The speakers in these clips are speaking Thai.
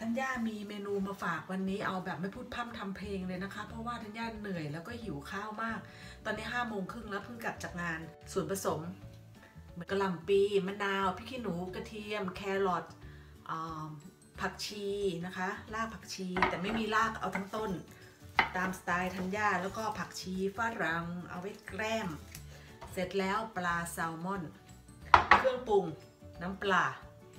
ญญามีเมนูมาฝากวันนี้เอาแบบไม่พูดพร่ำทำเพลงเลยนะคะเพราะว่าธัญญาเหนื่อยแล้วก็หิวข้าวมากตอนนี้5 โมงครึ่งแล้วเพิ่งกลับจากงานส่วนผสมกระหล่ำปีมะนาวพริกขี้หนูกระเทียมแครอทผักชีนะคะรากผักชีแต่ไม่มีรากเอาทั้งต้นตามสไตล์ธัญญาแล้วก็ผักชีฝรั่งเอาไว้แกล้มเสร็จแล้วปลาแซลมอนเครื่องปรุงน้ำปลา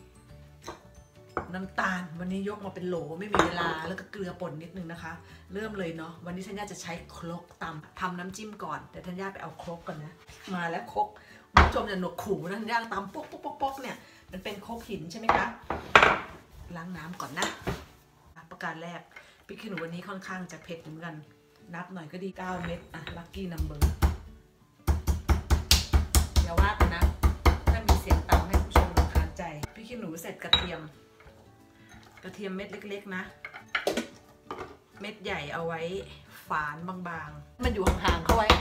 น้ำตาลวันนี้ยกมาเป็นโหลไม่มีเวลาแล้วก็เกลือป่นนิดนึงนะคะเริ่มเลยเนาะวันนี้ธัญญาจะใช้ครกตำทำน้ำจิ้มก่อนแต่ธัญญาไปเอาครกก่อนนะมาแล้วครกคุณผู้ชมอย่าหนวกขู่นะธัญญาตำป๊กเนี่ยมันเป็นครกหินใช่ไหมคะล้างน้ำก่อนนะประการแรกพริกขี้หนูวันนี้ค่อนข้างจะเผ็ดเหมือนกันนับหน่อยก็ดี9 เม็ดอ่ะลัคกี้นัมเบอร์อย่าว่ากันนะถ้ามีเสียงตำให้ผู้ชมรำคาญใจพริกขี้หนูเสร็จกระเทียมเม็ดเล็กๆนะเม็ดใหญ่เอาไว้ฝานบางๆมันอยู่ห่างๆเข้าไว้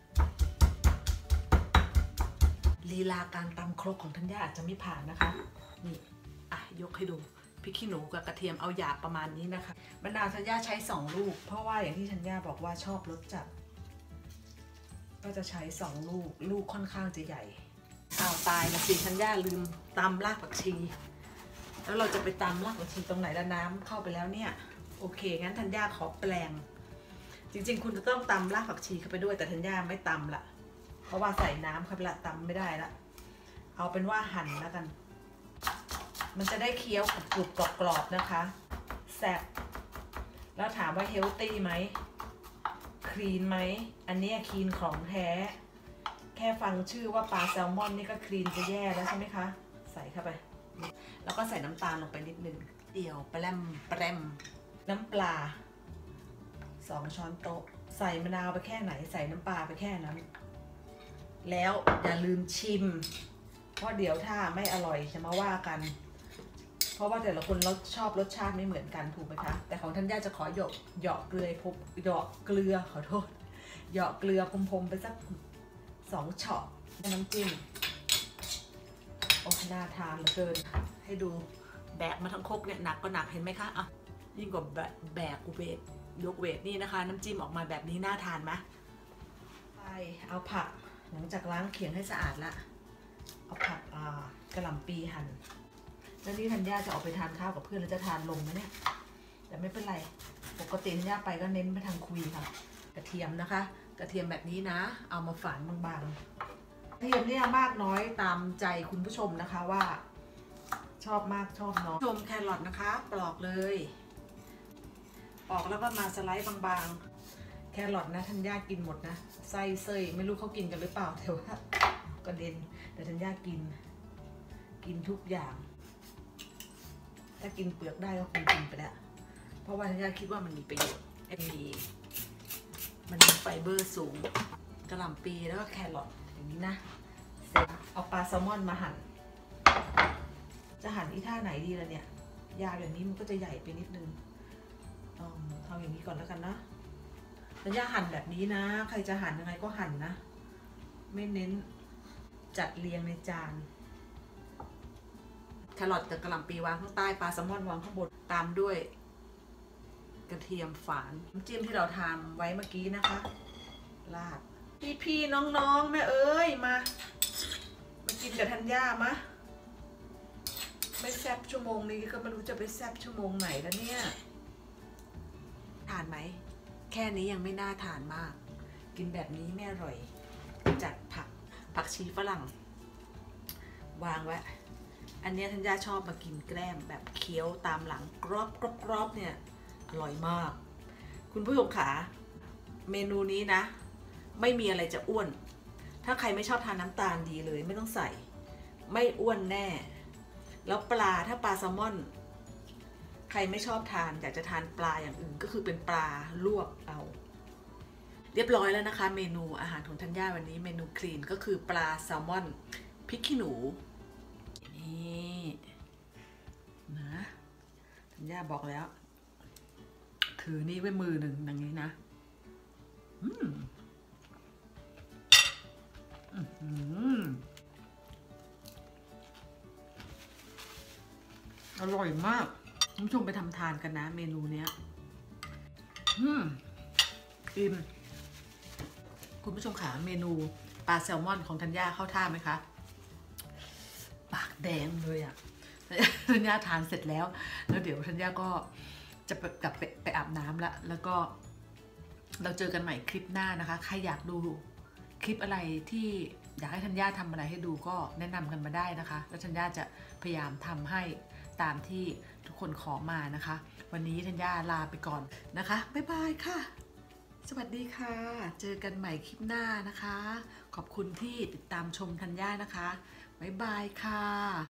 ลีลาการตำครกของธัญญาอาจจะไม่ผ่านนะคะนี่ยกให้ดูพริกขี้หนูกับกระเทียมเอาหยาบประมาณนี้นะคะมะนาวธัญญาใช้2 ลูกเพราะว่าอย่างที่ธัญญาบอกว่าชอบรสจัดก็จะใช้2 ลูกค่อนข้างจะใหญ่ตายนะสิธัญญาลืมตำรากผักชีแล้วเราจะไปตำรากผักชีตรงไหนแล้วน้ำเข้าไปแล้วเนี่ยโอเคงั้นธัญญาขอแปลงจริงๆคุณจะต้องตำรากผักชีเข้าไปด้วยแต่ธัญญาไม่ตำละเพราะว่าใส่น้ำเข้าไปละตำไม่ได้ละเอาเป็นว่าหั่นแล้วกันมันจะได้เคี้ยวกรุบกรอบๆนะคะแซ่บแล้วถามว่าเฮลตี้ไหมคลีนไหมอันนี้คลีนของแท้แค่ฟังชื่อว่าปลาแซลมอนนี่ก็คลีนจะแย่แล้วใช่ไหมคะใส่เข้าไปแล้วก็ใส่น้ำตาลลงไปนิดนึงเดี่ยวแปรมน้ำปลา2 ช้อนโต๊ะใส่มะนาวไปแค่ไหนใส่น้ำปลาไปแค่นั้นแล้วอย่าลืมชิมเพราะเดี๋ยวถ้าไม่อร่อยจะมาว่ากันเพราะว่าแต่ละคนชอบรสชาติไม่เหมือนกันถูกไหมคะแต่ของธัญญาจะขอเหยาะเกลือขอโทษเหยาะเกลือพรมๆไปสัก2 ช็อตน้ำจิ้มโอ้น่าทานเหลือเกินให้ดูแบกมาทั้งครกเนี่ยหนักก็หนักเห็นไหมคะยิ่งกว่าแบกเวทยกเวทนี่นะคะน้ำจิ้มออกมาแบบนี้น่าทานไหมไปเอาผักหลังจากล้างเขียงให้สะอาดละเอาผักกระหล่ำปีหั่นแล้วนี่ธัญญาจะออกไปทานข้าวกับเพื่อนแล้วจะทานลงไหมเนี่ยแต่ไม่เป็นไรปกติธัญญาไปก็เน้นไปทางคุยค่ะกระเทียมนะคะกระเทียมแบบนี้นะเอามาฝานบางๆกระเทียมเนี่ยมากน้อยตามใจคุณผู้ชมนะคะว่าชอบมากชอบน้อยชมแครอทนะคะปลอกเลยปอกแล้วก็มาสไลด์บางๆแครอทนะธัญญากินหมดนะไส้เส้ยไม่รู้เขากินกันหรือเปล่าแต่ว่ากระเด็นแต่ธัญญากินทุกอย่างถ้ากินเปลือกได้ก็คงกินไปแล้วเพราะว่าธัญญาคิดว่ามันมีประโยชน์มันมีไฟเบอร์สูงกระหล่ำปีแล้วก็แครอทอย่างนี้นะเสร็จเอาปลาแซลมอนมาหั่นจะหั่นอีท่าไหนดีล่ะเนี่ยยาวอย่างนี้มันก็จะใหญ่ไปนิดนึงเอาอย่างนี้ก่อนแล้วกันนะธัญญาหั่นแบบนี้นะใครจะหั่นยังไงก็หั่นนะไม่เน้นจัดเรียงในจานแครอทกับกระหล่ำปีวางข้างใต้ปลาแซลมอนวางข้างบนตามด้วยกระเทียมฝานน้ำจิ้มที่เราทำไว้เมื่อกี้นะคะราดพี่น้องแม่เอ้ยมากินกับธัญญามะไม่แซ่บชั่วโมงนี้ก็ไม่รู้จะไปแซ่บชั่วโมงไหนแล้วเนี่ยทานไหมแค่นี้ยังไม่น่าทานมากกินแบบนี้ไม่อร่อยจัดผักชีฝรั่งวางไว้อันนี้ธัญญาชอบมากินแกล้มแบบเคี้ยวตามหลังกรอบเนี่ยอร่อยมากคุณผู้ชมขาเมนูนี้นะไม่มีอะไรจะอ้วนถ้าใครไม่ชอบทานน้ำตาลดีเลยไม่ต้องใส่ไม่อ้วนแน่แล้วปลาถ้าปลาแซลมอนใครไม่ชอบทานอยากจะทานปลาอย่างอื่นก็คือเป็นปลาลวกเอาเรียบร้อยแล้วนะคะเมนูอาหารของธัญญาวันนี้เมนูคลีนก็คือปลาแซลมอนพริกขี้หนูนี่นะธัญญาบอกแล้วถือนี่ไว้มือหนึ่งอย่างนี้นะอร่อยมากคุณผู้ชมไปทำทานกันนะเมนูเนี้ยอิ่มคุณผู้ชมขาเมนูปลาแซลมอนของธัญญาเข้าท่าไหมคะปากแดงเลยอ่ะธัญญาทานเสร็จแล้วเดี๋ยวธัญญาก็จะกลับไปอาบน้ำแล้วก็เราเจอกันใหม่คลิปหน้านะคะใครอยากดูคลิปอะไรที่อยากให้ธัญญาทำอะไรให้ดูก็แนะนำกันมาได้นะคะแล้วธัญญาจะพยายามทำให้ตามที่ทุกคนขอมานะคะวันนี้ธัญญาลาไปก่อนนะคะบ๊ายบายค่ะสวัสดีค่ะเจอกันใหม่คลิปหน้านะคะขอบคุณที่ติดตามชมธัญญานะคะบ๊ายบายค่ะ